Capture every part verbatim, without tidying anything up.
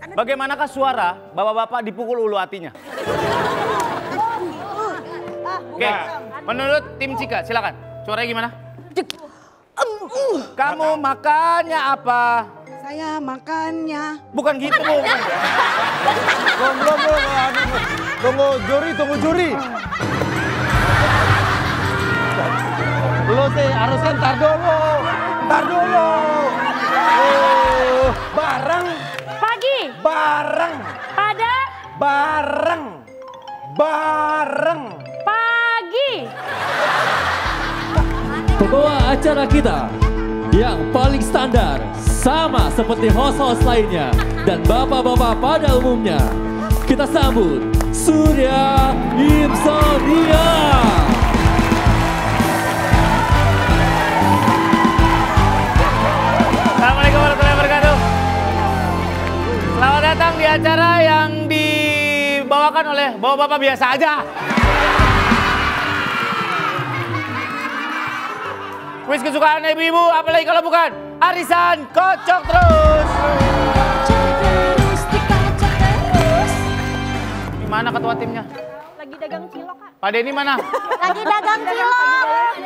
Bagaimanakah suara bapak-bapak dipukul ulu hatinya? Oke, menurut tim Cika, silakan. Suaranya gimana? Kamu makannya apa? Saya makannya. Bukan gitu, Bu. Belum, belum, belum. Tunggu juri, tunggu juri. Lu sih harusnya ntar dulu. Ntar dulu. Oh, bareng. Pagi. Bareng. Pada. Bareng. Bareng. Pagi. Pembawa acara kita yang paling standar sama seperti host-host lainnya dan bapak-bapak pada umumnya. Kita sambut Surya Insomnia. Assalamualaikum warahmatullahi wabarakatuh. Selamat datang di acara yang dibawakan oleh bapak-bapak biasa aja. Kuis kesukaan ibu-ibu, apalagi kalau bukan arisan kocok terus. Gimana ketua timnya? Lagi dagang cilok, Kak. Pak Denny mana? Lagi dagang cilok.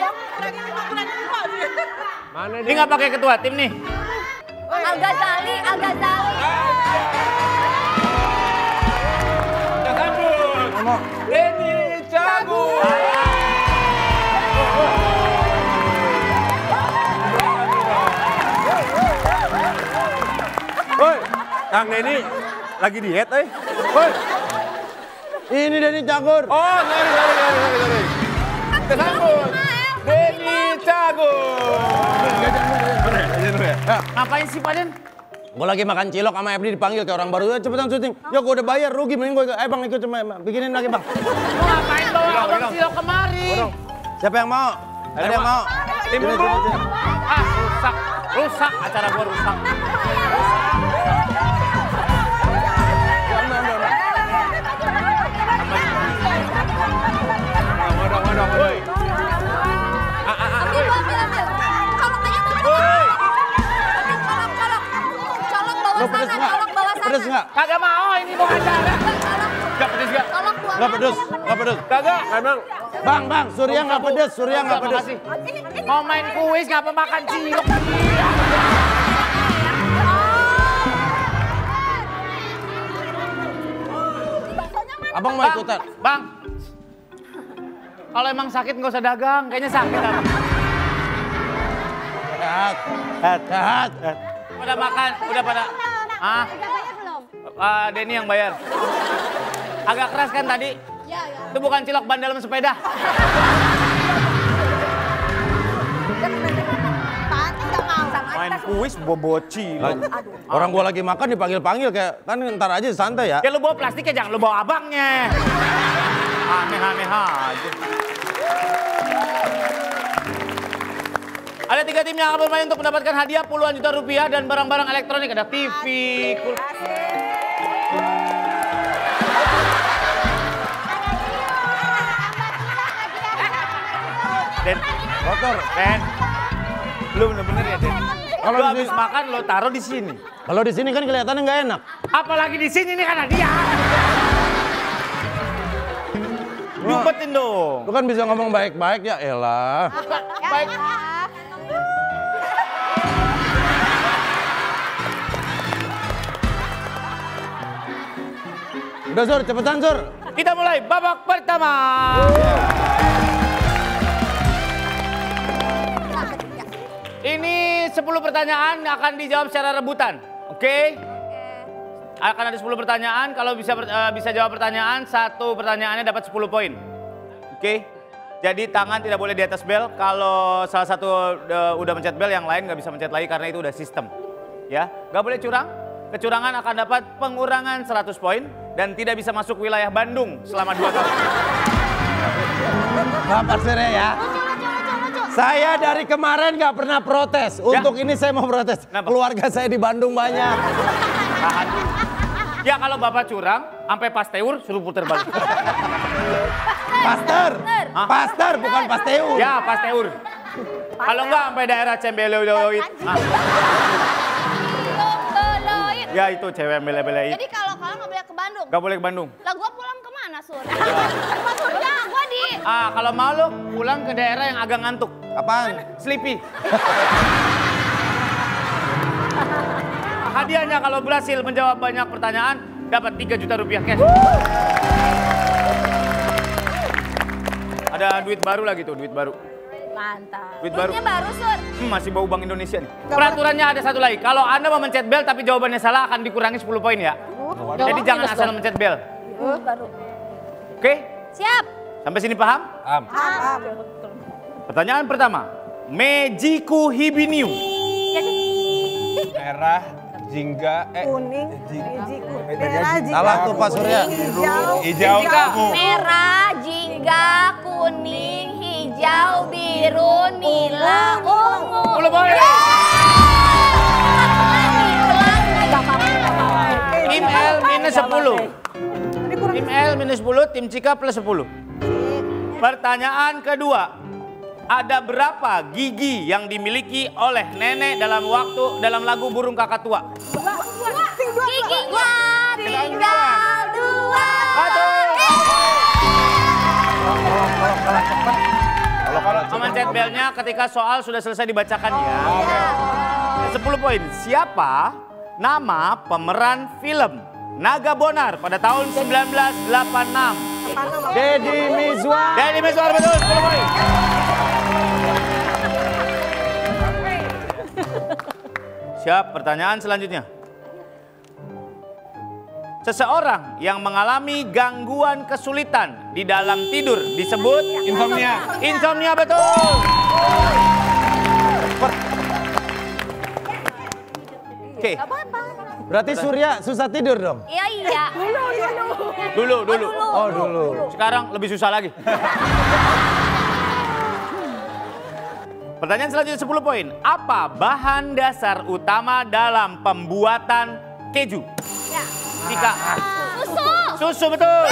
Mana Ini nggak pakai ketua tim nih. Al-Ghazali, Al-Ghazali. Denny Cagur. Woi, Kang Denny lagi diet, eh. Woi. Ini Denny Cagur. Oh, sorry, sorry, sorry, sorry, sorry. Kesambut. Denny Cagur. Ngapain sih, Pak Den? Gue lagi makan cilok sama F D dipanggil kayak orang baru. Ya, cepetan syuting. Ya gue udah bayar, rugi. Mending gue, eh bang ikut cuma bikinin lagi bang. Lu ngapain bawa abang cilok kemari? Siapa yang mau? Ada yang mau? Tim dulu. Ah, rusak. Rusak, acara gua rusak. Modong, modong, woi. Ah, ah, ah, woi. Woi. Lo pedes nggak? Pedes nggak? Kagak mau, ini mau acara. Gak pedes gak? Nggak pedes, nggak pedes. Kagak. Emang, bang, bang, Surya nggak pedes, Surya nggak Enggak, pedes. makasih. Mau main kuis ngapa makan cilok? Abang mau Bang, ikutan? Bang. Kalau emang sakit nggak usah dagang, kayaknya sakit apa? Sehat, sehat, sehat. Udah makan, udah pada. Ah, uh, Denny yang bayar. Agak keras kan tadi? Iya, iya. Itu bukan cilok ban dalam sepeda. Main kuis boboci. Orang gua lagi makan dipanggil-panggil kayak kan ntar aja santai ya. Ya lu bawa plastiknya, jangan lu bawa abangnya. Aneh-aneh aja. Ada tiga tim yang akan bermain untuk mendapatkan hadiah puluhan juta rupiah dan barang-barang elektronik. Ada T V, kul- Den, Kotor. Den, lu bener-bener ya Den. Kalau Lu di habis sini- makan lo taruh di sini. Kalau di sini kan kelihatannya nggak enak. Apalagi di sini ini kan hadiah. Diumpetin dong. Lu kan bisa ngomong baik-baik ya elah. Baik. Udah Sur, cepetan Sur. Kita mulai babak pertama. Ini sepuluh pertanyaan akan dijawab secara rebutan. Oke? Akan ada sepuluh pertanyaan. Kalau bisa uh, bisa jawab pertanyaan, satu pertanyaannya dapat sepuluh poin. Oke? Jadi tangan tidak boleh di atas bel. Kalau salah satu uh, udah mencet bel, yang lain nggak bisa mencet lagi karena itu udah sistem. Ya, nggak boleh curang. Kecurangan akan dapat pengurangan seratus poin dan tidak bisa masuk wilayah Bandung selama dua tahun. Bapak Surya ya. Saya dari kemarin nggak pernah protes. Untuk ini saya mau protes. Kenapa? Keluarga saya di Bandung banyak. Tahan. Ya kalau Bapak curang, sampai Pasteur suruh puter balik. Pasteur. Hah? Pasteur bukan Pasteur. Ya Pasteur. Kalau enggak sampai daerah Cembeloid. Nah. Toloid. Ya itu cewek yang bela-belain. Jadi kalau kalah nggak boleh ke Bandung. Gak boleh ke Bandung. Lah gua pulang kemana, Sur? Pak Surya, gua di... Ah, kalau mau lu pulang ke daerah yang agak ngantuk. Apaan? Sleepy. Hadiahnya kalau berhasil menjawab banyak pertanyaan, dapat tiga juta rupiah cash. Ada duit baru lagi tuh, duit baru. Mantap. Duit baru. Duitnya baru, Sur. Hmm, masih bau Bank Indonesia nih. Peraturannya ada satu lagi. Kalau Anda memencet bel tapi jawabannya salah akan dikurangi sepuluh poin ya. Jadi jangan asal mencet bel. Baru. Oke? Siap. Sampai sini paham? Am. Pertanyaan pertama. Mejiku Hibiniu. Merah, jingga, eh Kuning, hijau, merah, jingga, Salah tuh Pak Surya. hijau, hijau, ungu. Merah, jingga, kuning, hijau, biru, nila, ungu. sepuluh poin. Tim L minus sepuluh. Tim L minus sepuluh, tim Cika plus sepuluh. Pertanyaan kedua. Ada berapa gigi yang dimiliki oleh nenek dalam waktu dalam lagu Burung Kakak Tua? Giginya tinggal dua. Memencet belnya ketika soal sudah selesai dibacakan ya. sepuluh poin. Siapa nama pemeran film Naga Bonar pada tahun seribu sembilan ratus delapan puluh enam? Deddy Mizwar. Deddy Mizwar betul, sepuluh poin. Siap, pertanyaan selanjutnya. Seseorang yang mengalami gangguan kesulitan di dalam tidur disebut Insomnia. insomnia betul. Oke, Berarti Surya susah tidur dong? Iya, iya. dulu dulu. Oh dulu. Sekarang lebih susah lagi. Pertanyaan selanjutnya sepuluh poin. Apa bahan dasar utama dalam pembuatan keju? Ya. Tika. Susu. Susu betul.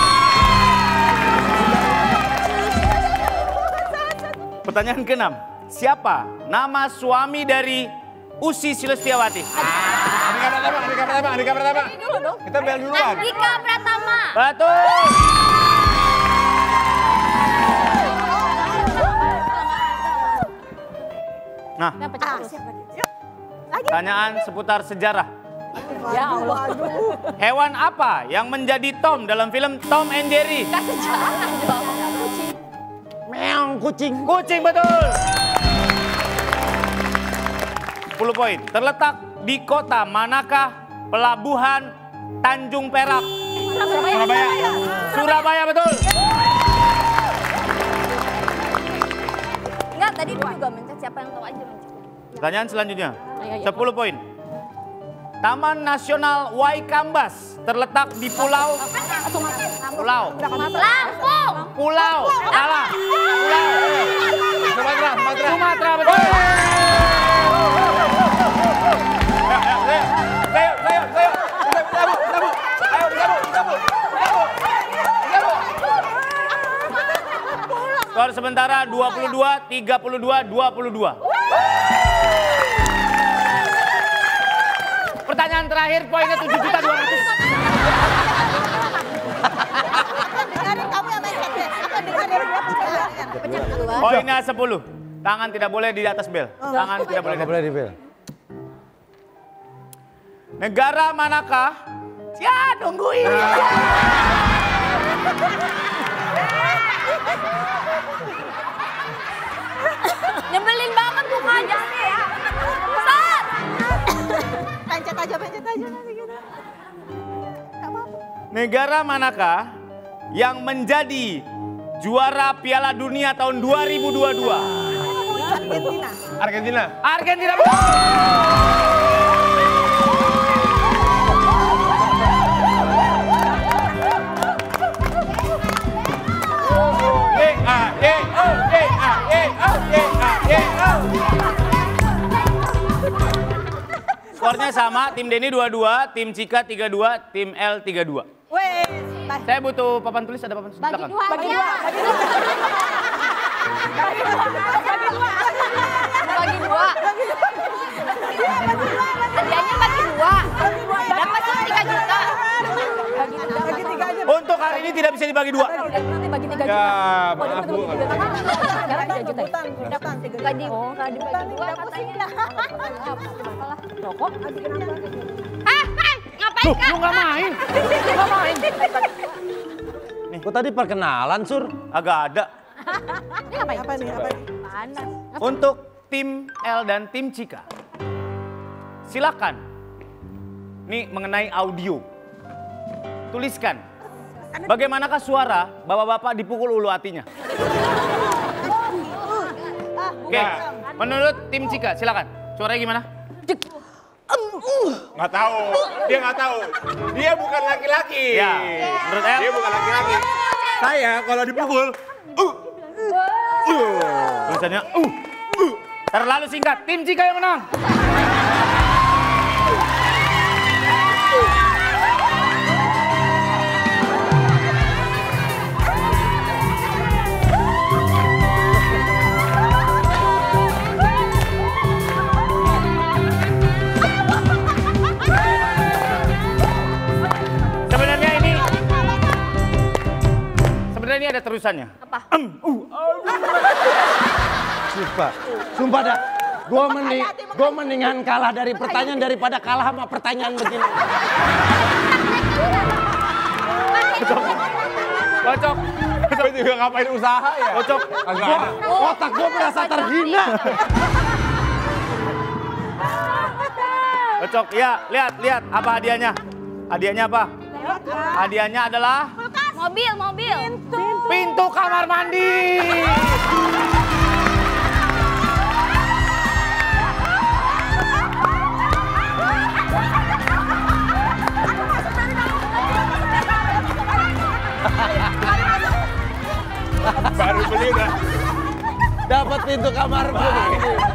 Pertanyaan keenam. Siapa nama suami dari Ussy Sulistyawati? Andika Pratama, Andika Pratama, Andika Pratama. Dulu dong. Kita bel duluan. Andika Pratama. Betul. Nah, pertanyaan seputar sejarah. Ya Allah. Hewan apa yang menjadi Tom dalam film Tom and Jerry? Kasih jalan dong. Meong kucing. Kucing betul. sepuluh poin. Terletak di kota manakah pelabuhan Tanjung Perak? Surabaya. Surabaya betul. Enggak, tadi dia juga mencet, siapa yang tahu aja mencet. Pertanyaan selanjutnya. sepuluh poin. Taman Nasional Waikambas terletak di pulau Pulau Lampung. Pulau Salah. Pulau Sumatera, Sumatera. Sumatera betul. Ayo, ayo, ayo, ayo. Ayo, ayo, ayo. Skor sementara dua puluh dua, tiga puluh dua, dua puluh dua. Pertanyaan terakhir, poinnya tujuh juta dua ratus. Dengarin kamu yang main chat. Apa dengarin dia pencet kedua. Poinnya sepuluh. Tangan tidak boleh di atas bel. Tangan tidak boleh. Nggak boleh di bel. Negara manakah? Ya, nungguin. Nyebelin banget mukanya sih ya. Sat. Pencet aja, pencet aja nanti gitu. Gak apa-apa. Negara manakah yang menjadi juara Piala Dunia tahun dua ribu dua puluh dua? Argentina. Argentina. Argentina betul. E A E O E A E O E A E O. Skornya sama, tim Denny dua dua, tim Cika tiga dua, tim L tiga dua. Weh, Saya butuh papan tulis, ada papan tulis di Bagi belakang. dua bagi aja. dua, bagi dua. Bagi dua, bagi dua. Bagi dua. Hadiahnya bagi dua. Bagi dua kali ini tidak bisa dibagi dua. Nanti bagi tiga Ya, juta. maaf Bu. Sekarang tiga juta. Gak di, gak dibagi dua katanya. Rokok? Ah, ah, ngapain Tuh, kak? lu nggak main. Nggak main. Kok tadi perkenalan, Sur? Agak ada. Ini apa Apa nih? Apa nih? Panas. Untuk tim L dan tim Cika, silakan. Nih mengenai audio. Tuliskan. Bagaimanakah suara bapak-bapak dipukul ulu hatinya? Oke, menurut tim Cika, silakan. Suaranya gimana? Nggak tahu. Dia nggak tahu. Dia bukan laki-laki. Ya, menurut El? Dia bukan laki-laki. Saya kalau dipukul, uh, Tulisannya uh, uh. Terlalu singkat. Tim Cika yang menang. Sebenarnya ini Sebenarnya ini ada terusannya. Apa? Sumpah, sumpah dah. Gua mending, gua mendingan kalah dari pertanyaan daripada kalah sama pertanyaan begini. Kocok. Tapi juga ngapain usaha ya? Kocok. Agak Gua, ada. otak gua merasa terhina. Kocok. Ya, lihat, lihat apa hadiahnya. Hadiahnya apa? Hadiahnya adalah Mobil, mobil. pintu kamar mandi. Baru beli udah. Dapat pintu kamar mandi.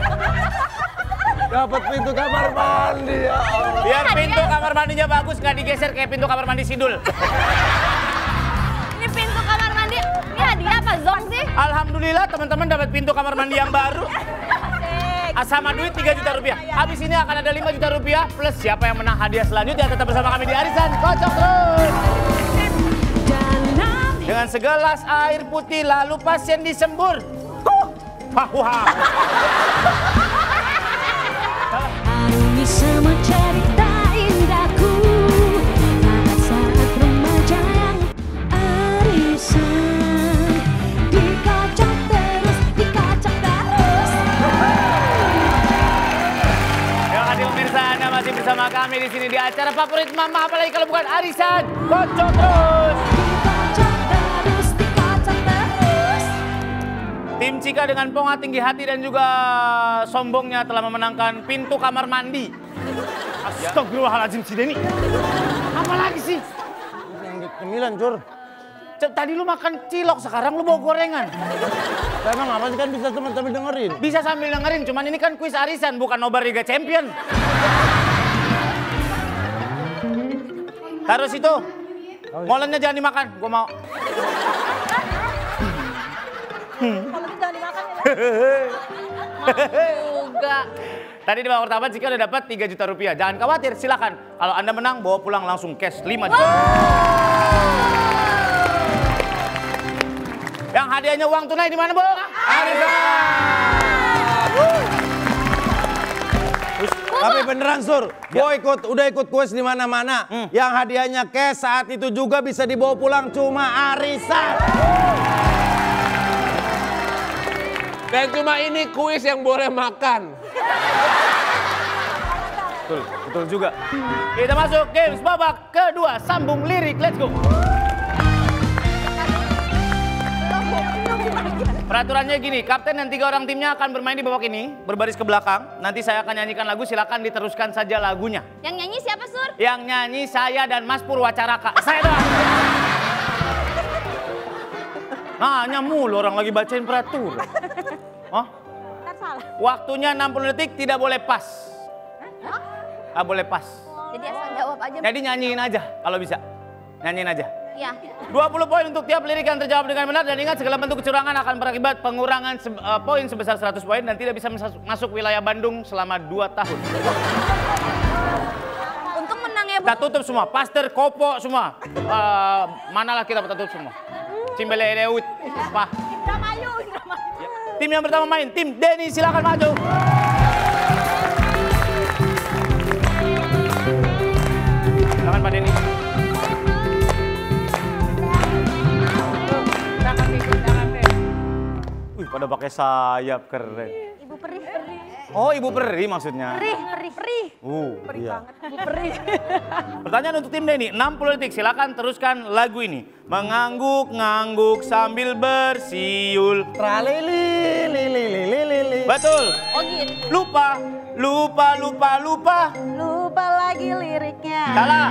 Dapat pintu kamar mandi. Ya Allah. Biar pintu kamar mandinya bagus, nggak digeser kayak pintu kamar mandi Sidul. Ini pintu kamar mandi. Ini hadiah apa zong sih? Alhamdulillah teman-teman dapat pintu kamar mandi yang baru. Ah, sama duit tiga juta rupiah. Habis ini akan ada lima juta rupiah plus siapa yang menang hadiah selanjutnya tetap bersama kami di Arisan. Kocok terus. Dengan segelas air putih lalu pasien disembur. Huh. Wah, wah. Arungi semua cerita indahku saat remaja yang arisan dikocok terus, dikocok terus. Ya hadir pemirsa, Anda masih bersama kami di sini di acara favorit Mama, apalagi kalau bukan Arisan. Kocok terus. Dikocok terus, dikocok terus. Tim Cika dengan ponga tinggi hati dan juga sombongnya telah memenangkan pintu kamar mandi. Astagfirullahaladzim si Denny. Apa lagi sih? Yang cemilan, Cur. C- Tadi lu makan cilok, sekarang lu bawa gorengan. Emang apa sih kan bisa teman-teman dengerin? Bisa sambil dengerin, cuman ini kan kuis arisan, bukan nobar Liga Champion. Taruh situ. Molennya jangan dimakan, gua mau. Kalau itu jangan dimakan ya. Juga. Tadi di babak pertama Cika udah dapat tiga juta rupiah. Jangan khawatir, silakan. Kalau Anda menang, bawa pulang langsung cash lima juta. Yang hadiahnya uang tunai di mana, Bu? Arisan. Tapi beneran, Sur. Gua ikut, udah ikut kuis di mana-mana. Yang hadiahnya cash saat itu juga bisa dibawa pulang cuma arisan. Dan cuma ini kuis yang boleh makan. Betul, betul juga. Kita masuk games babak kedua, sambung lirik, let's go. Peraturannya gini, kapten dan tiga orang timnya akan bermain di babak ini, berbaris ke belakang. Nanti saya akan nyanyikan lagu, silakan diteruskan saja lagunya. Yang nyanyi siapa, Sur? Yang nyanyi saya dan Mas Purwacaraka. Saya doang. Nanya mulu orang lagi bacain peraturan. Oh? Waktunya enam puluh detik, tidak boleh pas. Nggak boleh pas. Jadi asal jawab aja. Jadi nyanyiin aja kalau bisa. Nyanyiin aja. Ya. dua puluh poin untuk tiap lirik yang terjawab dengan benar, dan ingat segala bentuk kecurangan akan berakibat pengurangan se uh, poin sebesar seratus poin dan tidak bisa masuk wilayah Bandung selama dua tahun. Untung menang ya, Kita tutup semua, Pastor, Kopo semua. Uh, manalah kita tutup semua. Cimbeleleut. Apa? Indramayu, Indramayu. Ya. Tim yang pertama main, tim Denny silakan maju. Silakan Pak Denny. Wih, pada pakai sayap keren. Ibu perih, perih. Oh, Ibu Peri maksudnya. Perih, perih, perih. Uh, iya. Ibu perih. Pertanyaan untuk tim Denny, enam puluh detik. Silakan teruskan lagu ini. Mengangguk-ngangguk sambil bersiul. Tralili, lili, lili, lili. Betul. Oh gitu. Lupa, lupa, lupa, lupa. Lupa lagi liriknya. Salah.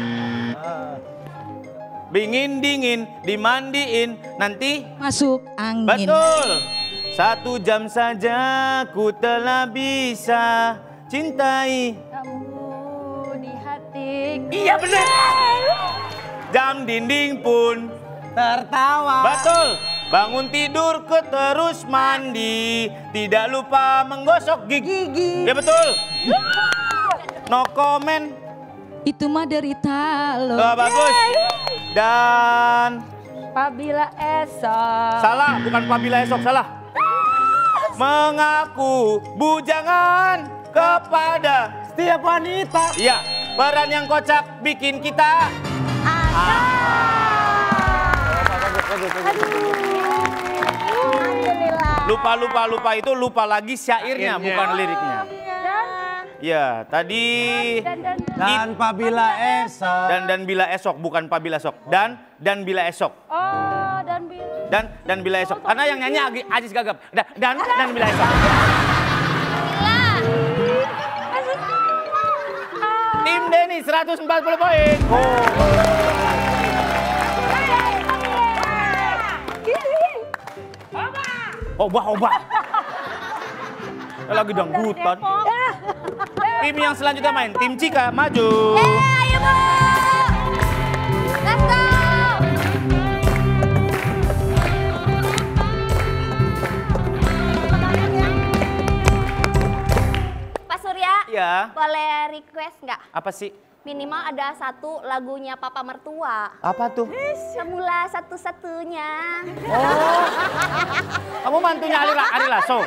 Dingin-dingin, dimandiin, nanti. Masuk angin. Betul. Satu jam saja ku telah bisa cintai. Kamu di hati. Iya benar. Jam dinding pun Tertawa. betul. Bangun tidur ke terus mandi. Tidak lupa menggosok gigi. Gigi. Ya betul. No comment. Itu mah derita lo. Oh, bagus. Dan Apabila esok. salah, bukan apabila esok, salah. Mengaku bujangan kepada Setiap wanita. iya, peran yang kocak bikin kita lupa lupa lupa itu lupa lagi syairnya, Akhirnya. bukan liriknya. Ya, tadi Dan, dan, dan. Dan apabila esok. dan dan bila esok, bukan apabila esok. Dan dan bila esok. Oh, dan bila. Dan dan bila esok. Karena yang nyanyi Agi- Ajis Gagap. Dan dan, dan bila esok. Tim Denny seratus empat puluh poin. Obah, obah. Lagi dangdutan. Tim yang selanjutnya main, tim Cika maju. Ayo, Bu. Let's go. Pak Surya, Ya, boleh request nggak? apa sih? Minimal ada satu lagunya Papa Mertua. Apa tuh? Semula satu-satunya. Kamu mantunya Ari, Ari Lasso.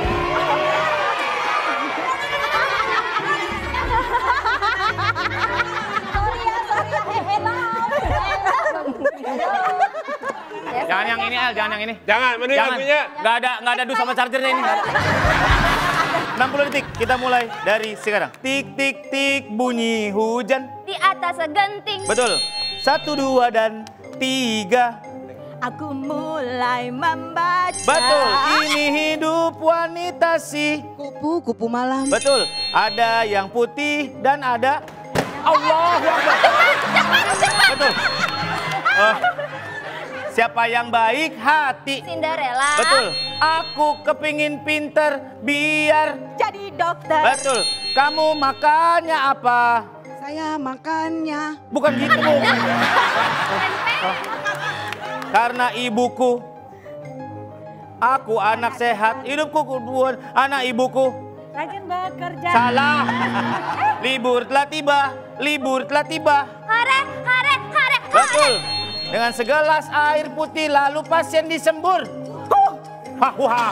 Jangan yang ini, El, jangan yang ini. Jangan, mending Jangan. lagunya. Nggak ada, nggak ada dus sama chargernya ini. Nggak ada. enam puluh detik, kita mulai dari sekarang. Tik, tik, tik, bunyi hujan. Di atas segenting. Betul. Satu, dua, dan tiga. Aku mulai membaca. Betul. Ini hidup wanita sih. Kupu-kupu malam. Betul. Ada yang putih dan ada Allah. Betul. Oh. Siapa yang baik hati. Cinderella. Betul. Aku kepingin pinter biar. Jadi dokter. Betul. Kamu makannya apa? Saya makannya. Bukan gitu. Oh. Karena ibuku. Aku anak sehat. Hidupku kubuan anak ibuku. Rajin bekerja. Salah. Libur telah tiba. Libur telah tiba. Hare, hare, hare. Betul. Dengan segelas air putih lalu pasien disembur. Huh. Hah, wah.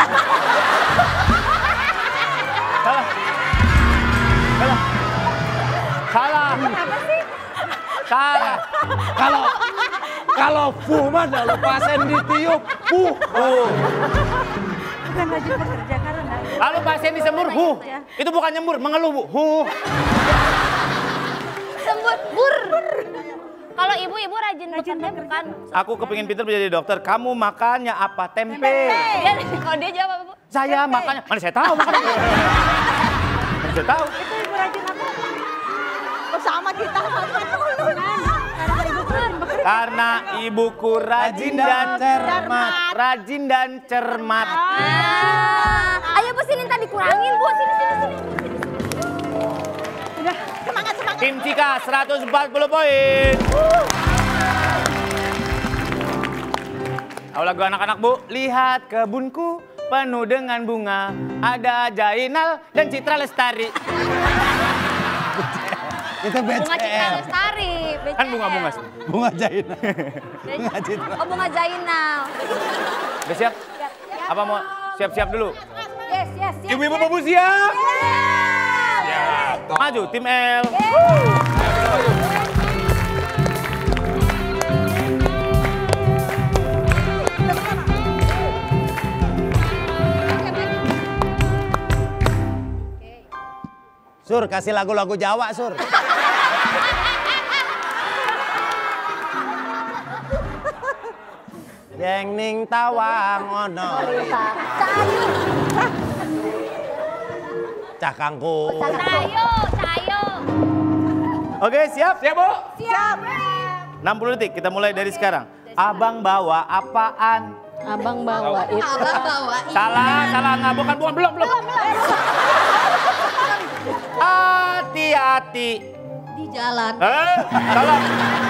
Salah. Salah. Salah. Salah. Kalau kalau fuh mah lalu pasien ditiup. Fuh. Huh. Bukan rajin bekerja karena. Lalu pasien disembur. Huh. Itu bukan nyembur, mengeluh, Bu. Huh. Sembut, bur. Kalau ibu-ibu rajin bekerja bukan? Aku kepingin pinter menjadi dokter. Kamu makannya apa? Tempe. Dia, kalau dia jawab apa, Bu? Saya makannya. Mana saya tahu makannya. Mana saya tahu. Itu ibu rajin apa? Oh, sama kita. Karena ibu rajin bekerja. Karena ibuku rajin dan cermat. Rajin dan cermat. Ah, ayo Bu, sini tadi kurangin, Bu. Sini, sini, sini. Udah, semangat, semangat. Tim Cika seratus empat puluh poin. Tahu lagu anak-anak, Bu? Lihat kebunku penuh dengan bunga. Ada Jainal dan Citra Lestari. Itu B C Bunga Citra L. Lestari. B C L. Kan bunga-bunga sih. Bunga Jaina. Bunga Citra. Oh, Bunga Jainal. Udah siap? Apa mau siap-siap dulu? Yes, yes, yes. Ibu-ibu babu siap? Yes. Maju, tim L. Sur, kasih lagu-lagu Jawa, Sur. Yang ning tawang ono. Cakangku. Cayo, Cayo. Oke, siap? Siap, Bu? Siap. enam puluh detik, kita mulai dari sekarang. Abang bawa apaan? Abang bawa itu. Abang bawa ini. Salah, salah nggak? Bukan, bukan, belum, belum. Hati-hati. Di jalan. Eh, salah.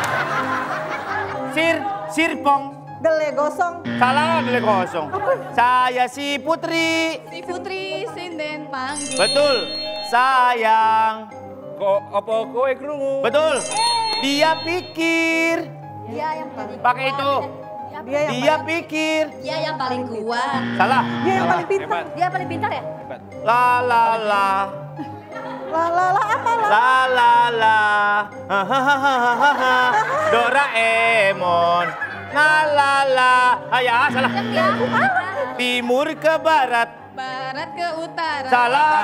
Sir, sirpong. Gele gosong. Salah, dele kosong. Saya si Putri. Si Putri Sinden Panggung. Betul. Sayang. Kok apa kowe krungu? Betul. Dia pikir. Dia yang paling Pakai itu. Dia yang Dia pikir. Dia yang paling kuat. Salah. Dia yang paling pintar. Hebat. Dia paling pintar ya? La la la. La la la apa la? La la la. Hahaha. Doraemon. La la la. Ah ya, salah. Ya. Timur ke barat. Barat ke utara. Salah.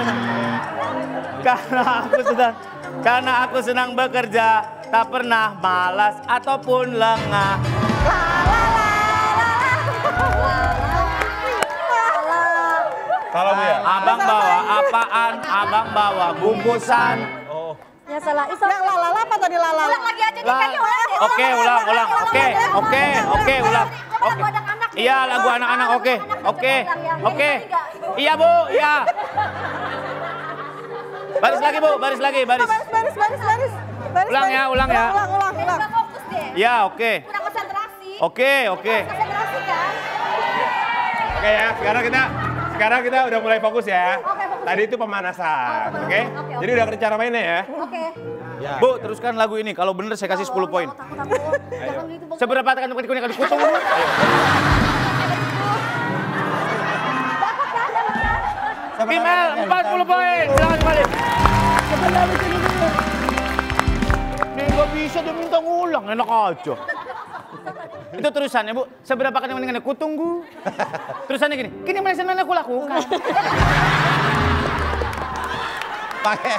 Karena aku sedang karena aku senang bekerja, tak pernah malas ataupun lengah. Salah Bu ya? Abang bawa apaan? Abang bawa bungkusan. Oh. Ya salah. Yang la la la apa tadi la la? Ulang lagi aja nih Lah. kayaknya ulang deh. Oke, ulang, ulang. Oke, oke, oke, ulang. Lagu Oke. anak-anak nih. Iya, lagu anak-anak. Oke, oke, oke. Iya, Bu, iya. Baris lagi, Bu, baris lagi, baris. Baris baris baris baris. Baris, Ulang baris. ya, ulang ya. Ulang ulang ulang. Udah fokus deh. Iya, oke. Kurang konsentrasi. Oke, oke. Konsentrasi kan? Oke ya, sekarang kita sekarang kita udah mulai fokus ya. Oke, fokus. Tadi itu pemanasan, Oh, oke? pemanasan. Oke, Jadi oke. udah ada cara mainnya ya. Oke. Ya. Bu, teruskan lagu ini. Kalau bener saya kasih sepuluh poin. Takut, takut. Jangan gitu, Bang. Seberapa tekan kuning kuning kali kutung. Ayo. Tim L empat puluh poin. Silakan kembali. Dia nggak bisa, dia minta ngulang. Enak aja. Itu terusannya, Bu. Seberapa kali mendingan aku tunggu. Terusannya gini. Kini mana senang aku lakukan. Pakai.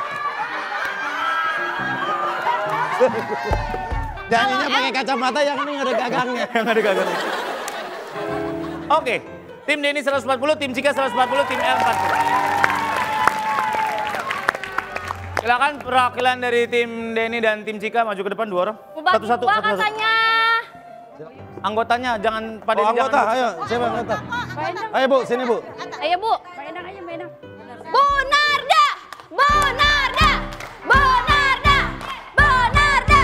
Janjinya pakai kacamata yang ini ada gagangnya. Yang ada gagangnya. Oke. Tim Denny seratus empat puluh, tim Cika seratus empat puluh, tim L empat puluh. Silakan perwakilan dari tim Denny dan tim Cika maju ke depan dua orang. Satu-satu, Buat satu-satu. katanya. Anggotanya jangan pada Oh, anggota, jangan. ayo, siapa anggota? Ayo Bu, sini Bu. Ayo, Bu. Main aja, main Bu Narda! Bu Narda! Bu Narda! Bu Narda!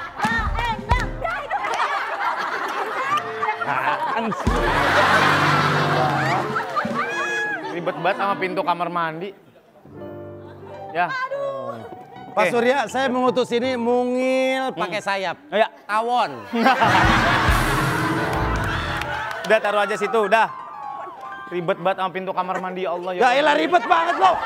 Ribet banget sama pintu kamar mandi. Ya. Pak Surya, saya mengutus ini mungil pakai sayap. Ya. Tawon. Udah taruh aja situ, udah. Ribet banget sama pintu kamar mandi, ya Allah. Ya elah ribet banget lo.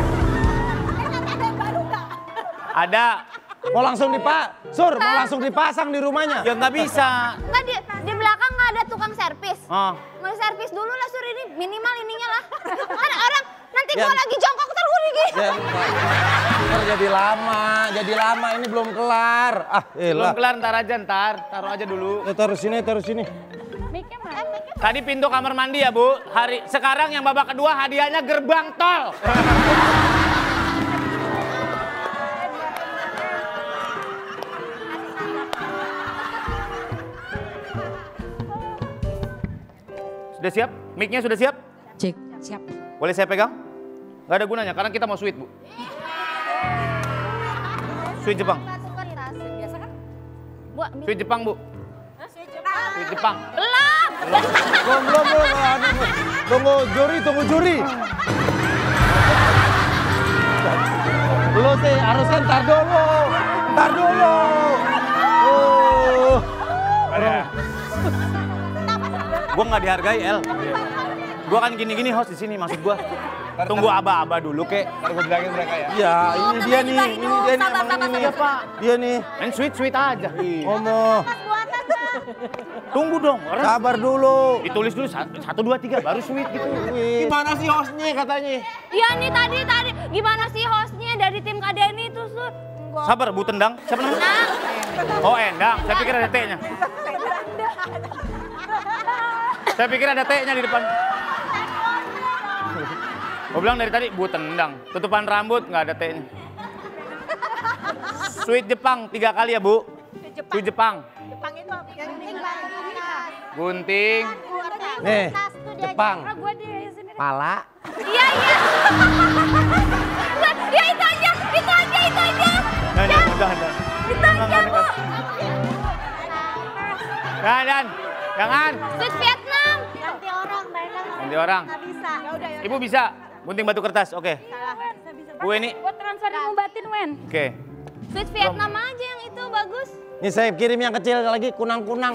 Ada. Mau langsung dipak, Sur, mau langsung dipasang di rumahnya. Ya nggak bisa. Nggak, di, di belakang nggak ada tukang servis. Oh. Mau servis dulu lah, Sur, ini minimal ininya lah. Kan orang nanti Ya. gua lagi jongkok terus gini. Ya, ntar jadi lama, jadi lama ini belum kelar. Ah, Belum elah. kelar, ntar aja, ntar. Taruh aja dulu. Ya, taruh sini, taruh sini. Tadi pintu kamar mandi ya, Bu. Hari sekarang yang babak kedua hadiahnya gerbang tol. Sudah siap? Mic-nya sudah siap? Cek. Siap. Boleh saya pegang? Gak ada gunanya, karena kita mau sweet, Bu. Sweet Jepang. Biasa kan? Bu, Sweet Jepang, Bu. Sweet Jepang. belum. Belum, belum, belum. Anu, Bu. Tunggu juri, tunggu juri. Dulu sih, harusnya ntar dulu. Ntar dulu. Uh. Gue nggak dihargai, El. Gue kan gini-gini host di sini, maksud gue. Tunggu aba-aba dulu, kek. Ntar gue bilangin mereka ya. Ya, ini dia nih, ini dia nih, emang ini. Dia nih. Main sweet-sweet aja. Ngomong. Tunggu dong, orang Sabar dulu. ditulis dulu satu, satu dua tiga baru sweet gitu. Gimana sih hostnya katanya? Iya nih tadi tadi gimana sih hostnya dari tim Kak Denny itu Sur? Sabar, Bu Tendang. Siapa namanya? Nah, Oh, Endang. Saya pikir ada T-nya. Saya pikir ada T-nya di depan. Gue bilang dari tadi, Bu Tendang. Tutupan rambut, nggak ada T-nya. Sweet Jepang, tiga kali ya, Bu. Sweet Jepang. Jepang itu yang penting Gunting. Nih, Jepang. Pala. iya iya. Ya itu aja, itu aja, itu aja. Dan, dan, dan, dan. Itu aja Bu. Dan, dan. Jangan. Sweet Vietnam. Ganti orang, mainan Ganti orang. nggak bisa. Ya udah ya. Ibu bisa. Gunting batu kertas, oke. Bu ini, Buat transfer ilmu batin Wen. oke. Sweet Vietnam aja yang itu bagus. Ini saya kirim yang kecil lagi, kunang-kunang.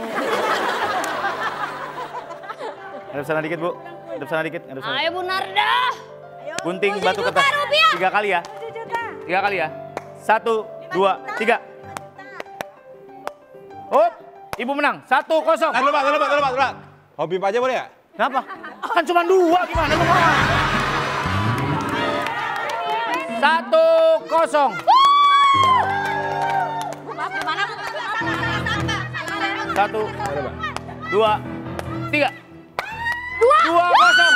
Ada sana dikit, Bu. Ada sana dikit, ada sana. Ayo Bu Narda. Gunting tujuh batu juta kertas. rupiah. Tiga kali ya. Tiga kali ya. Satu, dua, tiga. Up, Ibu menang. Satu kosong. Tahan dulu, Pak, tahan dulu, Pak, tahan dulu, Pak, tahan dulu, Pak. Hobi Pak aja boleh ya? Kenapa? Kan cuma dua, gimana lu? Satu kosong. Satu, dua, tiga. Dua. Dua kosong.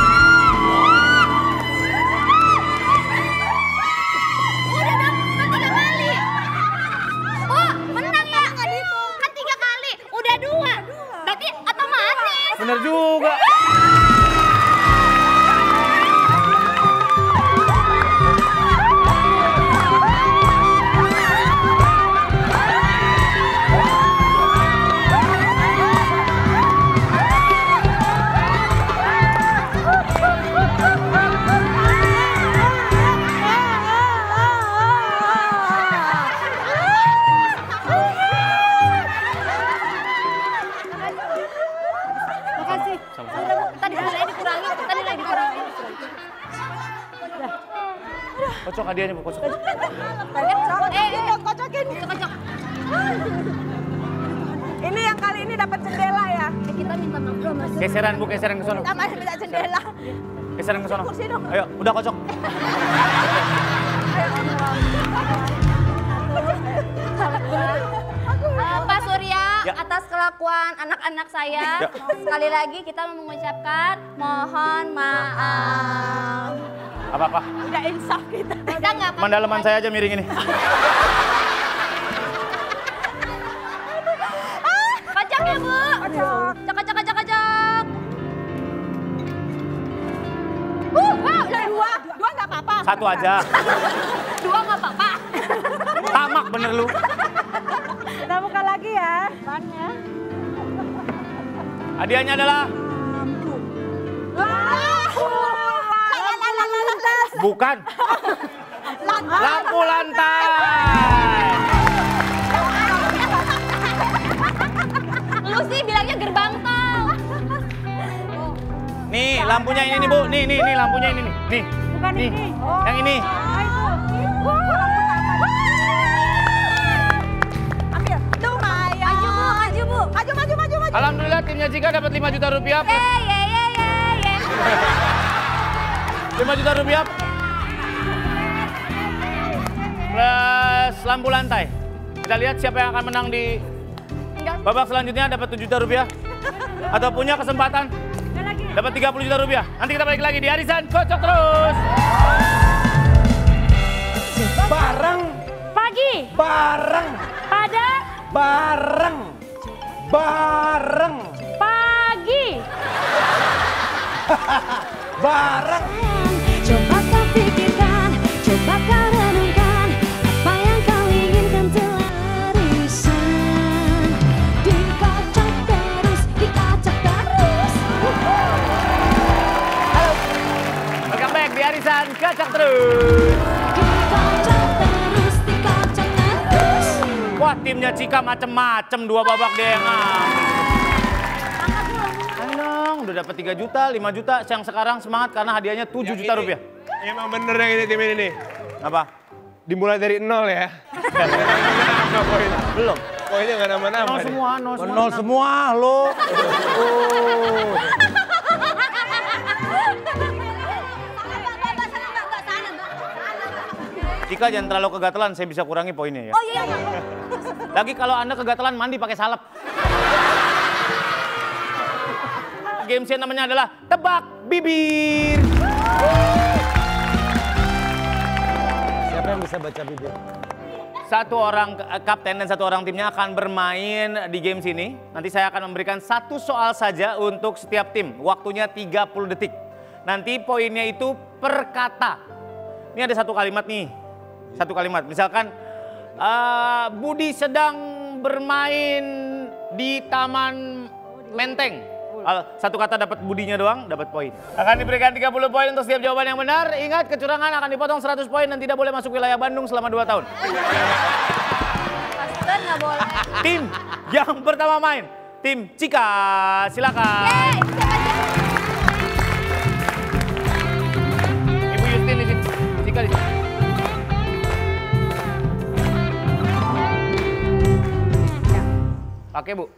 Udah dong, kan tiga kali. Oh, menang ya? Kan tiga kali, udah dua. Berarti otomatis. Bener juga. Makasih. Tadi nilai dikurangi, tadi nilai dikurangi. Kocok hadiahnya, Bu, kocok. Eh, eh, Kocokin. kocok. Ini yang kali ini dapat jendela ya. Eh, kita minta maaf dulu Mas. Geseran, Bu, geseran ke sono. Kita masih minta jendela. Geseran ke sono. Kursi dong. Ayo, udah kocok. Eh, Pak Surya, Ya. atas kelakuan anak-anak saya, Ya. sekali lagi kita mengucapkan mohon maaf. Apa-apa. Udah insaf kita. Kita nggak apa-apa. Mandalaman saya aja miring ini. Kocok ya Bu. Kocok. Cok, kocok, kocok, kocok. Uh, wow, lah Dua, dua nggak apa-apa. Satu aja. dua nggak apa-apa. Tamak bener lu. Kita buka lagi ya. Bannya. Hadiahnya adalah bukan lampu lantai. Lu sih bilangnya gerbang tol. Nih lampunya ini nih Bu. Nih nih nih lampunya ini nih. Nih. Bukan nih. ini. Yang ini. Ambil. Lumayan. Maju Bu, maju Bu. Maju, maju, maju, maju. Alhamdulillah timnya Jika dapat lima juta rupiah. Eh, ye, ye, ye, ye. lima juta rupiah. Plus lampu lantai. Kita lihat siapa yang akan menang di babak selanjutnya dapat tujuh juta rupiah. Atau punya kesempatan dapat tiga puluh juta rupiah. Nanti kita balik lagi di Arisan Kocok Terus. Bareng, Pagi bareng, pada bareng, bareng, pagi. bareng. Coba kau pikirkan, coba kau renungkan, apa yang kau inginkan telah arisan. Dikocok terus, dikocok terus. Welcome back di Arisan Kocok Terus. Dikocok timnya Cika macem-macem, dua babak D N A. Ayo dong, udah dapat tiga juta, lima juta. Yang sekarang semangat karena hadiahnya tujuh juta rupiah. Emang bener yang ini tim ini nih. Apa? Dimulai dari nol ya. Belum. Poinnya nggak nama-nama. Nol semua, nol semua. Nol semua lo. Cika jangan terlalu kegatelan, saya bisa kurangi poinnya ya. Oh iya, iya. Lagi kalau Anda kegatelan mandi pakai salep. Games yang namanya adalah tebak bibir. Siapa yang bisa baca bibir? Satu orang eh, kapten dan satu orang timnya akan bermain di games ini. Nanti saya akan memberikan satu soal saja untuk setiap tim. Waktunya tiga puluh detik. Nanti poinnya itu per kata. Ini ada satu kalimat nih. Satu kalimat. Misalkan uh, Budi sedang bermain di Taman Menteng. Satu kata dapat Budinya doang, dapat poin. Akan diberikan tiga puluh poin untuk setiap jawaban yang benar. Ingat, kecurangan akan dipotong seratus poin dan tidak boleh masuk wilayah Bandung selama dua tahun. Master nggak boleh. Tim yang pertama main, tim Cika, silakan. Yeay, siapa aja? Ibu Justin di sini, Cika di sini. Pakai Bu.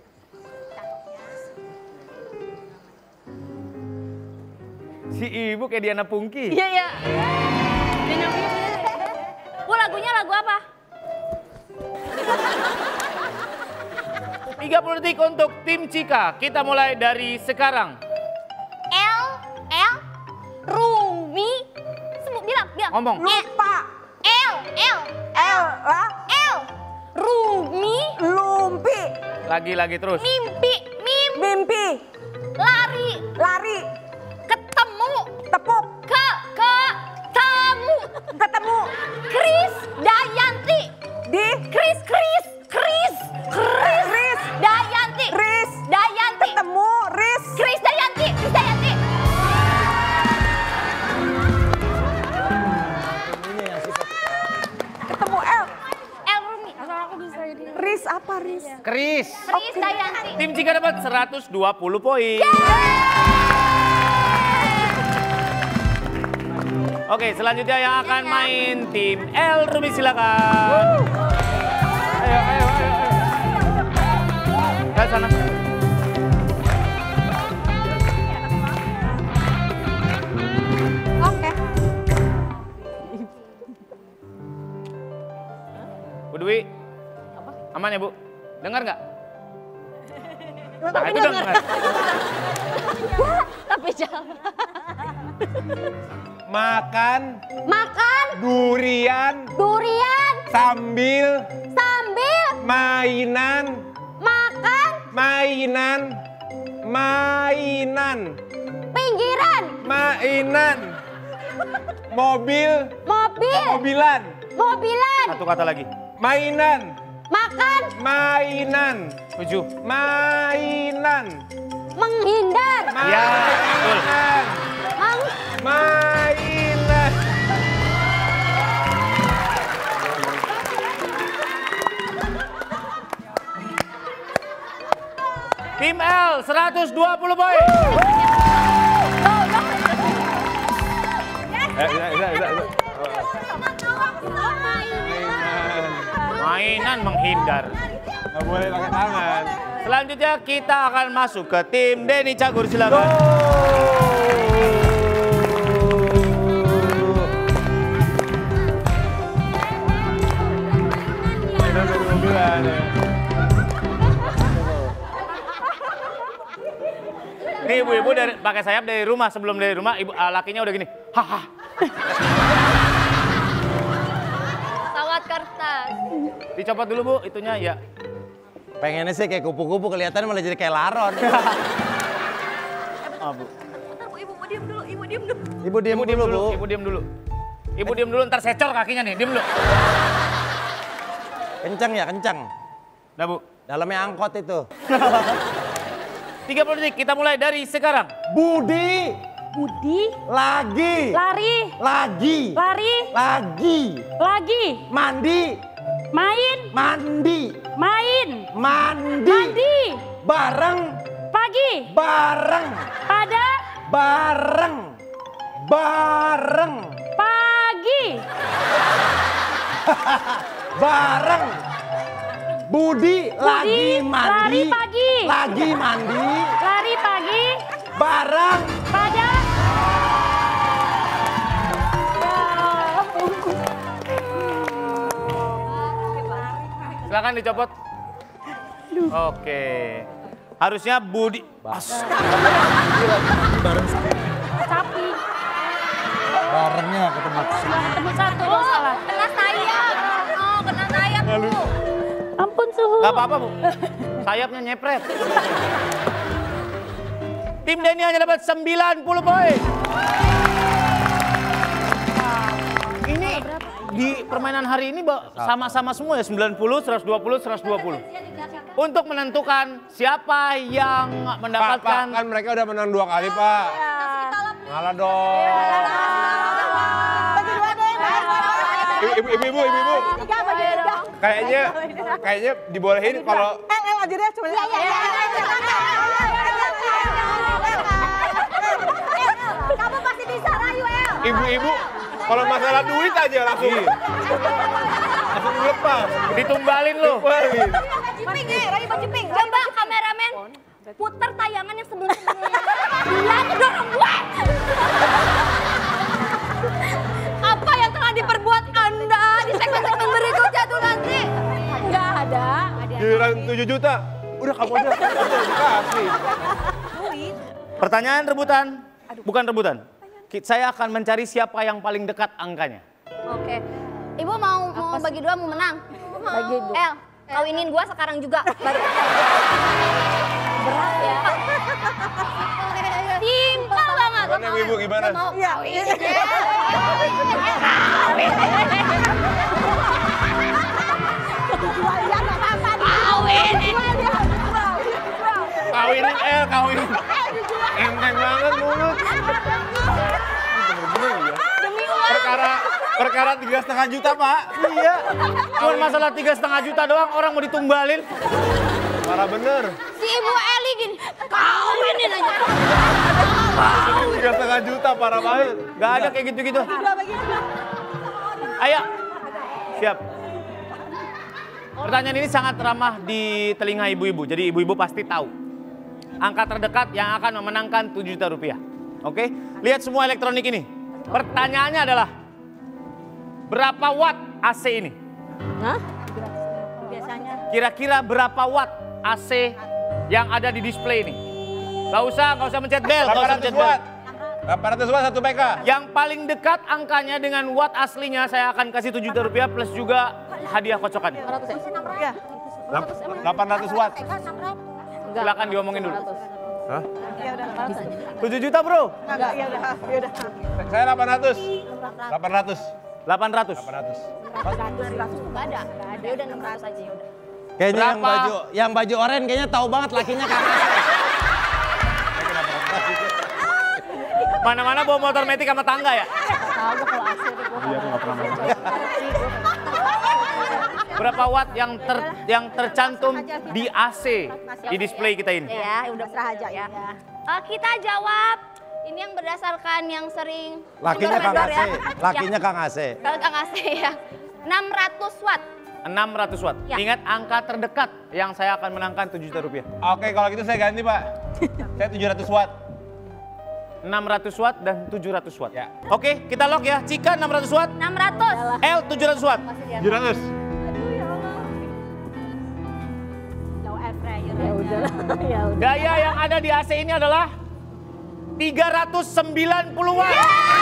Si ibu kayak Diana Pungki. Iya, iya. Bu, lagunya lagu apa? tiga puluh detik untuk tim Cika. Kita mulai dari sekarang. L, L, Rumi. Sebut, bilang, bilang. Ngomong. Lupa. L, L, L, lah. L, Rumi. Lumpi. Lagi-lagi terus. Mimpi, mim, Mimpi. lari, Lari. ketemu, Tepuk. ke, ke, temu, Ketemu. Kris Dayanti, Di. Kris, Kris, Kris, Kris, Riz. Dayanti, Riz. Dayanti, Ketemu. Riz. Kris Dayanti, Kris Dayanti. Ketemu L. El Rumi, asal aku bisa jadi. Riz apa Riz? Kris. Kris Dayanti. Tim Cika dapat seratus dua puluh poin. Oke, selanjutnya yang akan main tim El Rumi, silakan. Ayo, ayo, ayo, ayo. Ke sana. Oke. Bu Dwi. Aman ya Bu? Dengar nggak? Nah, itu dengar. Tapi jangan. Makan Makan durian durian sambil sambil mainan, makan mainan, mainan, pinggiran mainan, mobil, mobil mobilan, mobilan Satu kata lagi. mainan, makan Mainan. Tujuh. mainan, menghindar Ya, betul. mainan, meng mainan. Tim L seratus dua puluh poin. Eh, bisa, bisa, bisa, bisa. Mainan menghindar. Nggak boleh pakai tangan. Selanjutnya kita akan masuk ke tim Denny Cagur, silakan. Mainan dari mobilan ya. Nih ibu-ibu dari pakai sayap dari rumah, sebelum dari rumah ibu uh, lakinya udah gini. Haha. pesawat kertas. Dicopot dulu Bu, itunya ya. Pengennya sih kayak kupu-kupu, kelihatan malah jadi kayak laron. Oh, Bu. Ibu, ibu diam dulu, ibu diam dulu. Ibu diam Ibu diem dulu, dulu, Bu. ibu diem dulu. Ibu diem dulu, ntar secor kakinya nih, diem dulu. Kencang ya, kencang. Nah Bu, Dalamnya angkot itu. tiga puluh detik, kita mulai dari sekarang. Budi. Budi, Lagi. lari, Lagi. lari, Lagi. lagi, Mandi. Main. Mandi. Main. Mandi. Mandi. Bareng. Pagi. Bareng. Pada. Bareng. Bareng. Pagi. Bareng. Budi, lagi mandi. lari pagi. Lagi mandi. Lari pagi. Bareng. Pada. Silakan dicopot. Oke. Harusnya Budi. Sapi. Barengnya ketemu. Ketemu satu dong salah. Kena sayap. Oh, kena sayap, Bu. Ampun suhu. Gak apa-apa, Bu. Sayapnya nyepret. Tim Denny hanya dapat sembilan puluh poin. Ini di permainan hari ini Mbak, sama-sama semua ya, sembilan puluh, seratus dua puluh, seratus dua puluh. Untuk menentukan siapa yang Pak, Pak, mendapatkan kan mereka udah menang dua kali, Pak. Ngalah dong. Bagi dua deh. Ibu, ibu, ibu, ibu, ibu. Tiga bagi tiga. Kayaknya, kayaknya dibolehin kalau Eh, El aja deh. Coba. Iya, iya, kamu pasti bisa rayu, El. ibu-ibu kalau masalah duit aja langsung langsung lepas. ditumbalin lo. Tumbalin. Ciping, eh, rayu baju pink. Coba kameramen putar tayangan yang sebelum-sebelumnya. Dia ngedorong gue. Apa yang telah diperbuat Anda di segmen-segmen berikutnya tuh nanti? Enggak ada. Giliran tujuh juta. Udah kamu aja. Udah dikasih. Pertanyaan rebutan, bukan rebutan. Ki- Saya akan mencari siapa yang paling dekat angkanya. Oke. Ibu mau mau bagi dua mau menang? Bagi dua. El, kawinin gua sekarang juga. Baru. Berat ya. Simpel banget. Gimana ibu, gimana? Mau Iya. kawin. Jual ya, nggak apa-apa. Kawin. Jual ya. Jual. Jual. Kawinin El, kawinin. Enteng banget mulut. Bener-bener ya. Demi uang. Perkara perkara tiga setengah juta, Pak. Iya. Cuma masalah tiga setengah juta doang orang mau ditumbalin. Parah bener. Si Ibu Eli gini, kawinin aja. Tiga setengah juta, parah banget. Gak ada kayak gitu-gitu. Dua bagi dua. Ayo. Siap. Pertanyaan ini sangat ramah di telinga ibu-ibu. Jadi ibu-ibu pasti tahu. Angka terdekat yang akan memenangkan tujuh juta rupiah. Oke? Lihat semua elektronik ini. Pertanyaannya adalah berapa watt A C ini? Hah? Biasanya. Kira-kira berapa watt A C yang ada di display ini? Gak usah, gak usah mencet bel. Gak usah delapan ratus mencet watt. bel. delapan ratus watt satu P K. Yang paling dekat angkanya dengan watt aslinya saya akan kasih tujuh juta rupiah plus juga hadiah kocokan. Iya. delapan ratus watt. Silakan diomongin dulu. Hah? Ya udah. tujuh juta bro. Enggak, ya udah. Ya udah. Saya delapan ratus. delapan ratus. delapan ratus. delapan ratus. Gak ada. Ya udah enam ratus aja ya udah. Kayaknya yang Berapa? baju yang baju oranye kayaknya tahu banget lakinya Kang Asep. Mana-mana bawa motor metik sama tangga ya? Berapa watt yang ter, yang tercantum di A C di display kita ini? Ya, udah serah aja ya. Eh, kita jawab ini yang berdasarkan yang sering Lakinya Kang kendor-kendor Asep. Lakinya Kang Asep. Kalau Kang Asep ya. enam ratus watt. enam ratus watt. Ya. Ingat angka terdekat yang saya akan menangkan tujuh juta rupiah. Oke, kalau gitu saya ganti, Pak. Saya tujuh ratus watt. enam ratus watt dan tujuh ratus watt. Ya. Oke, kita lock ya. Cika enam ratus watt, enam ratus. L tujuh ratus watt. tujuh ratus. Ya udah. Ya udah. Daya yang ada di A C ini adalah tiga ratus sembilan puluh watt.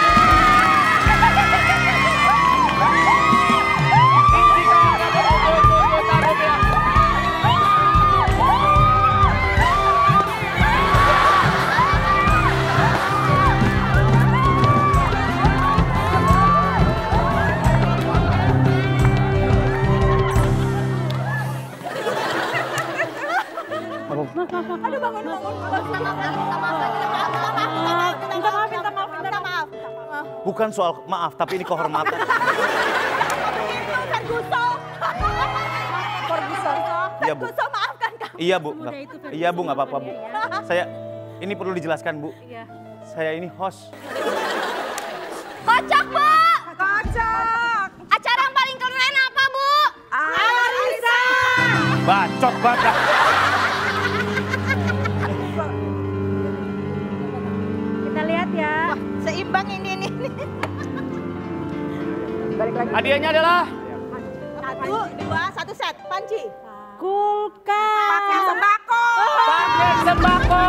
Aduh bangun bangun. Minta maaf, minta maaf, minta maaf, minta maaf. Bukan soal maaf, tapi ini kehormatan. Itu kan gusok. Iya Bu. So, maafkan kamu. Iya Bu. Nggak- Iya Bu, nggak apa-apa Bu. Saya, ini perlu dijelaskan Bu. Iya. Saya ini host. Kocok, Bu. Kocok. Acara yang paling keren apa, Bu? Arisan. Bacot banget. Kita lihat ya. Wah, seimbang ini ini. Balik lagi. Hadiahnya adalah Satu, dua, satu set. Panci. Kulkas. Pakai sembako. paket sembako.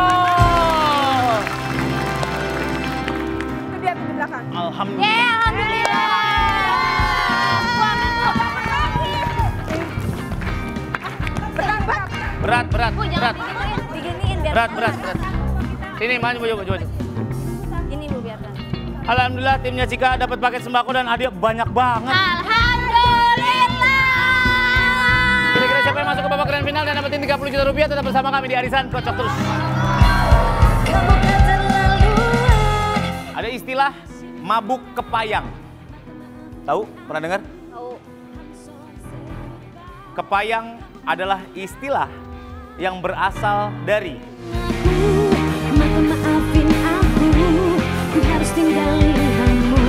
Itu dia tuh di belakang. Alhamdulillah. Yeay, alhamdulillah. Bu, ambil, Bu. Berat, berat. Berat, berat, Bu, jangan berat. diginiin, diginiin biar Berat, berat, berat. Sini, maju, maju, maju. maju. Ini Bu biarkan. Alhamdulillah timnya Cika dapat paket sembako dan hadiah banyak banget. Alhamdulillah. Kira-kira siapa yang masuk ke babak grand final dan dapetin tiga puluh juta rupiah? Tetap bersama kami di Arisan, kocok terus. Ada istilah mabuk kepayang. Tahu? Pernah dengar? Tahu. Kepayang adalah istilah yang berasal dari Maafin aku, ku harus tinggalin kamu.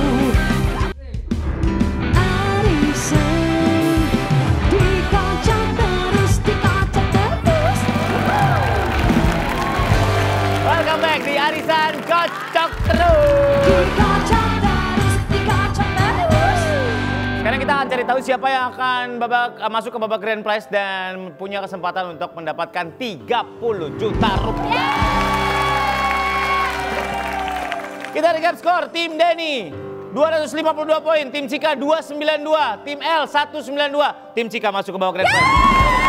Arisan, dikocok terus, dikocok terus. Welcome back di Arisan Kocok Terus. Dikocok terus, dikocok terus. Sekarang kita akan cari tahu siapa yang akan babak, masuk ke babak grand prize dan punya kesempatan untuk mendapatkan tiga puluh juta rupiah. Kita recap skor, tim Denny dua ratus lima puluh dua poin, tim Cika dua ratus sembilan puluh dua, tim L seratus sembilan puluh dua, tim Cika masuk ke babak grand prize.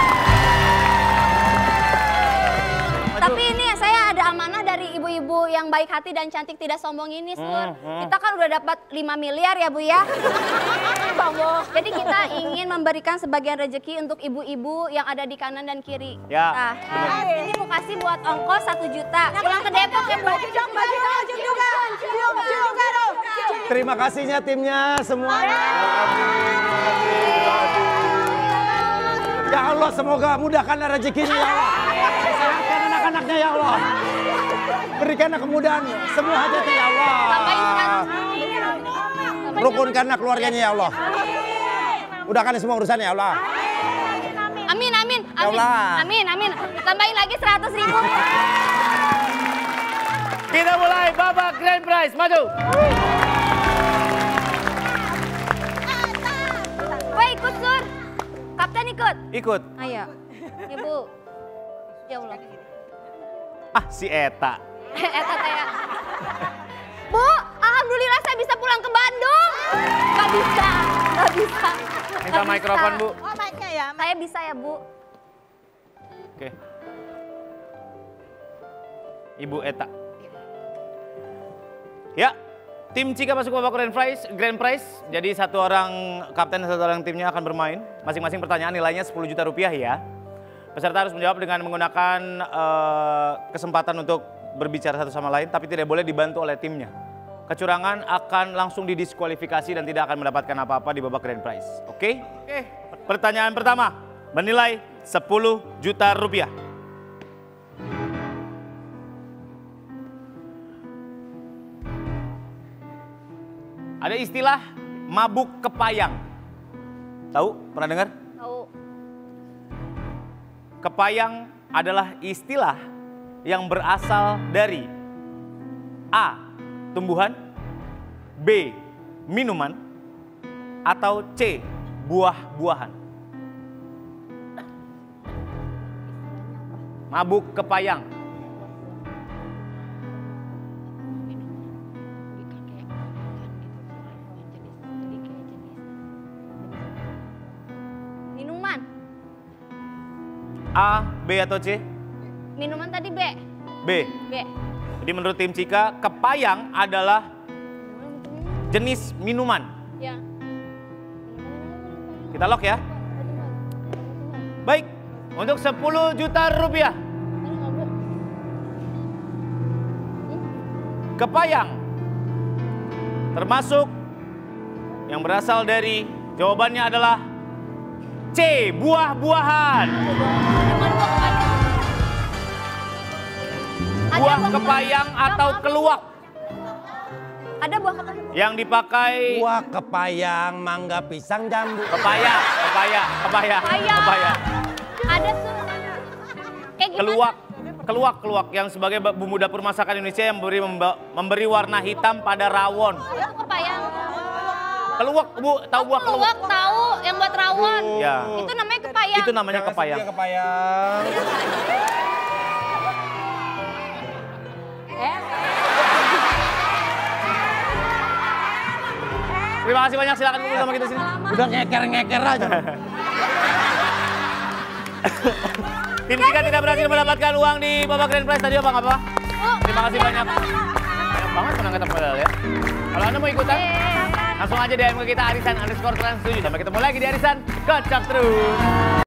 Tapi ini saya ada amanah dari ibu-ibu yang baik hati dan cantik tidak sombong ini, Sur. Hmm, hmm. Kita kan udah dapat lima miliar ya, Bu ya. Jadi kita ingin memberikan sebagian rezeki untuk ibu-ibu yang ada di kanan dan kiri. Ya, Nah, benar. ini mau kasih buat ongkos satu juta. Pulang ke Depok ya, Bu. Baju dong, baju dong, cium juga. Cium, cium juga dong. Terima kasihnya timnya semua. Ya Allah, semoga mudahkan rezekinya ya Allah. Sehatkan anak-anaknya ya Allah. Berikanlah kemudahan semua hajatnya ya Allah. Tambahin seratus. Rukunkanlah keluarganya ya Allah. Mudahkan semua urusannya ya Allah. Amin, amin, Ya amin, Allah. amin, amin. Tambahin lagi seratus ribu. Kita mulai babak grand prize, maju. Woi, ikut, Sur. Kapten ikut. Ikut. Ayo. Ya, Bu. Ya Allah. Ah, si Eta. Eta saya. Bu, alhamdulillah saya bisa pulang ke Bandung. Gak bisa, gak bisa. Minta Gak mikrofon, bisa. Bu. Oh, mic-nya ya. Saya bisa ya, Bu. Oke. Ibu Eta. Ya, tim Cika masuk ke babak grand prize, grand prize. Jadi satu orang kapten dan satu orang timnya akan bermain. Masing-masing pertanyaan nilainya sepuluh juta rupiah ya. Peserta harus menjawab dengan menggunakan eh, kesempatan untuk berbicara satu sama lain, tapi tidak boleh dibantu oleh timnya. Kecurangan akan langsung didiskualifikasi dan tidak akan mendapatkan apa-apa di babak grand prize. Oke? Oke. Pertanyaan pertama, bernilai sepuluh juta rupiah. Ada istilah mabuk kepayang. Tahu? Pernah dengar? Tahu. Kepayang adalah istilah yang berasal dari A. Tumbuhan, B. Minuman, atau C. Buah-buahan. Mabuk kepayang. Minuman. A, B atau C? Minuman tadi B. B. B. Jadi menurut tim Cika, kepayang adalah jenis minuman. Ya. Kita lock ya. Baik, untuk sepuluh juta rupiah. Kepayang termasuk yang berasal dari jawabannya adalah C. Buah-buahan. Buah kepayang atau keluak. Ada buah kepayang. Yang dipakai Buah kepayang, mangga, pisang, jambu. kepaya, kepaya, kepaya, Kepayang. kepaya. Ada su. Kayak gimana? Keluak, keluak, keluak yang sebagai bumbu dapur masakan Indonesia yang memberi memberi warna hitam pada rawon. Itu kepayang. Keluak, Bu, tahu buah keluak? Keluak tahu yang buat rawon. Ya. Itu namanya kepayang. Itu namanya Jangan kepayang. sedih, kepayang. Terima kasih banyak, silakan kumpul sama kita sini. Udah ngeker-ngeker aja. Tim Sika tidak berhasil mendapatkan uang di babak grand prize tadi apa nggak apa? Terima kasih banyak. Banyak banget menangkap medal ya. Kalau Anda mau ikutan, langsung aja D M ke kita Arisan underscore trans tujuh. Sampai ketemu lagi di Arisan Kocak Terus.